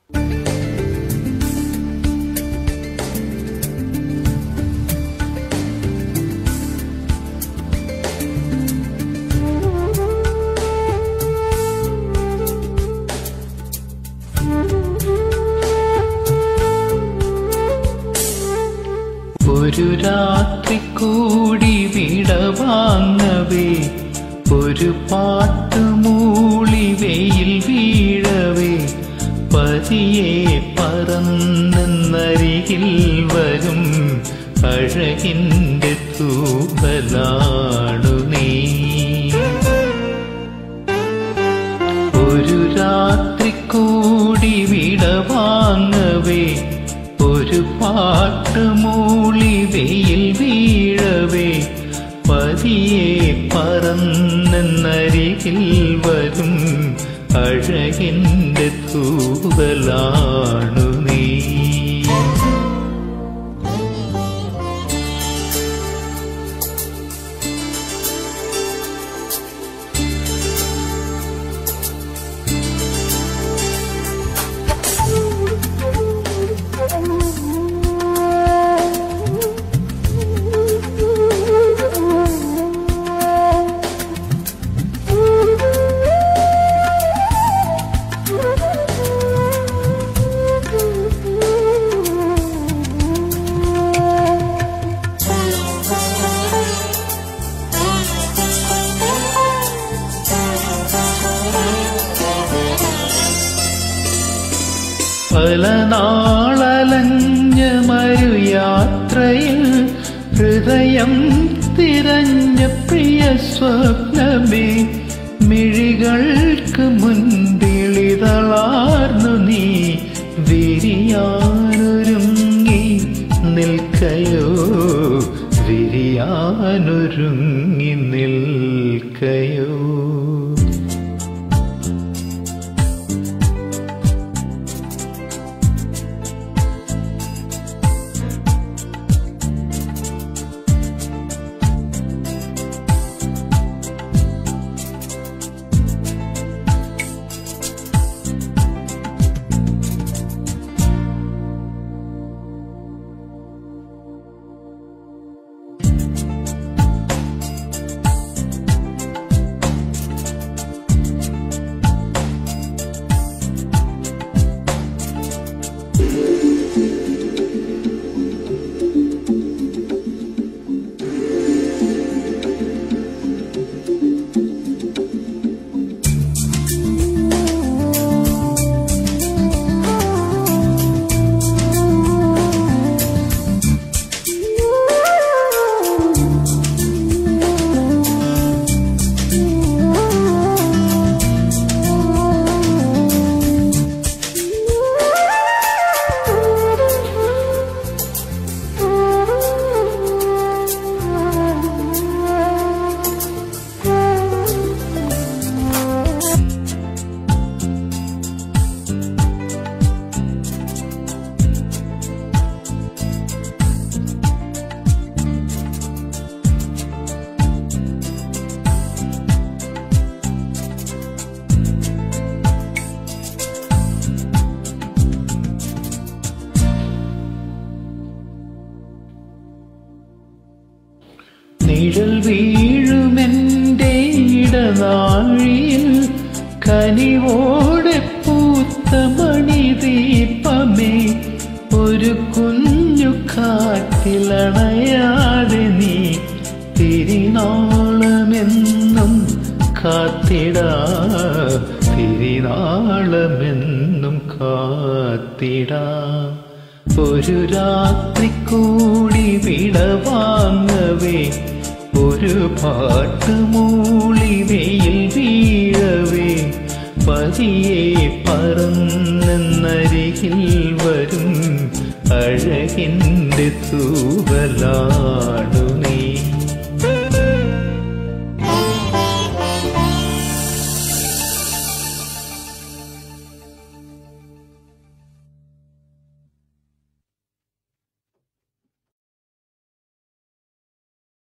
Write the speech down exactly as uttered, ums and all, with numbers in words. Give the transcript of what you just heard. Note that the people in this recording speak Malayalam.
ഒരു രാത്രി കൂടി വിടവാങ്ങവേ, ഒരു പാട്ട് മൂളി വെയിൽ വീഴവേ, പതിയെ പറന്നരികിൽ വരും അഴകിന്റെ തൂവലാണു നീ. ഒരു രാത്രി കൂടി വിടവാങ്ങവേ, ഒരു പാട്ട് മൂളി വെയിൽ വീഴവേ, പതിയെ പറന്നരികിൽ വരും അഴകിന്റെ തൂവലാണു നീ. പല നാളലഞ്ഞ മരുയാത്രയിൽ ഹൃദയം തിരഞ്ഞ പ്രിയ സ്വപ്നമേ, മിഴികൾക്ക് മുൻപിളിതളാർന്നു നീ വിരിയാനൊരുങ്ങി നിൽക്കയോ, വിരിയാനൊരുങ്ങി നിൽക്കയോ. നിഴൽ വീഴുമെന്റെ ഇടനാഴിയിൽ കനിവോടെ പൂത്ത മണിദീപമേ, ഒരു കുഞ്ഞു കാറ്റിലണയാതെ നീ തിരിനാളമെന്നും കാത്തിടാ, തിരിനാളമെന്നും കാത്തിടാ. ഒരു രാത്രി കൂടി വിടവാങ്ങവേ, ഒരു പാട്ട് മൂളി വെയിൽ വീഴവേ, പതിയെ പറന്നരികിൽ വരും അഴകിന്റെ തൂവലാണ്